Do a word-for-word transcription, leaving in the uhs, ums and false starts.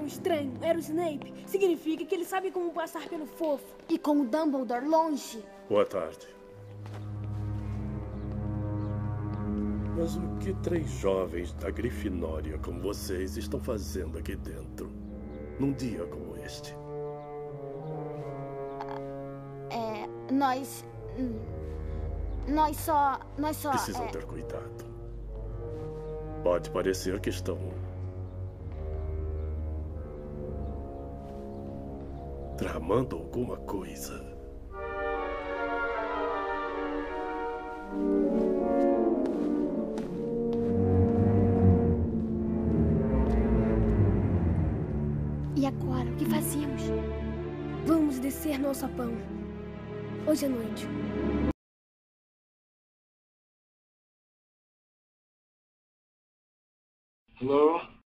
um estranho era o Snape, significa que ele sabe como passar pelo fofo. E com o Dumbledore longe. Boa tarde. Mas o que três jovens da Grifinória como vocês estão fazendo aqui dentro, num dia como este? É... Nós... Nós só... Nós só... Precisam é... ter cuidado. Pode parecer que estão... tramando alguma coisa. E agora, o que fazemos? Vamos descer no alçapão. Hoje à noite. Hello?